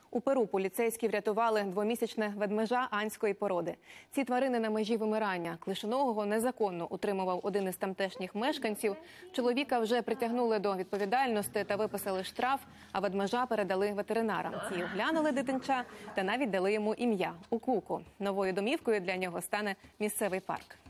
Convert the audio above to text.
У Перу поліцейські врятували двомісячне ведмежа анської породи. Ці тварини на межі вимирання. Клишоногого незаконно утримував один із тамтешніх мешканців. Чоловіка вже притягнули до відповідальності та виписали штраф, а ведмежа передали ветеринарам. Ці оглянули дитинча та навіть дали йому ім'я – Укуку. Новою домівкою для нього стане місцевий парк.